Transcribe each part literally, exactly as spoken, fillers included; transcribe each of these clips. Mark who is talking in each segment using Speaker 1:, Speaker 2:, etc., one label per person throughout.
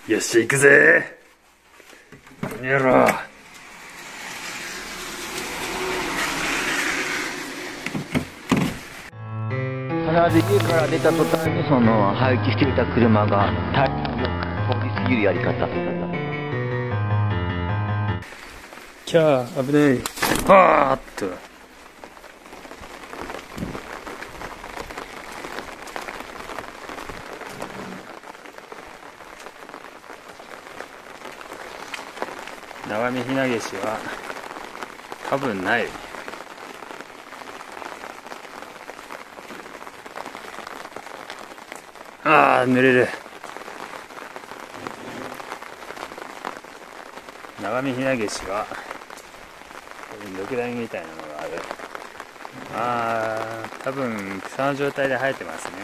Speaker 1: よっしゃ行くぜやろう。
Speaker 2: 必ず家から出た途端にその配置していた車がタイヤを通り過ぎるやり方。
Speaker 1: キャー危ない。はーっと長見ひなげしは多分ない。ああ濡れる。長見ひなげしは毒ダミみたいなのがある。ああ多分草の状態で生えてますね。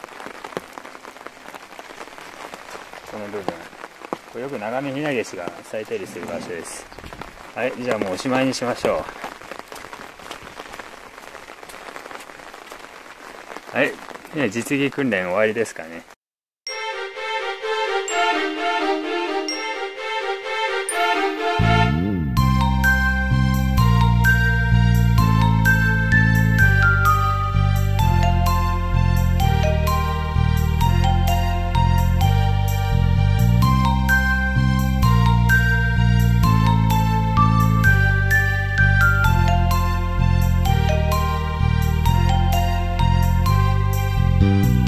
Speaker 1: この部分これよく長見ひなげしが咲いたりする場所です。はい、じゃあもうおしまいにしましょう。はい、ね、実技訓練終わりですかね。
Speaker 3: うん。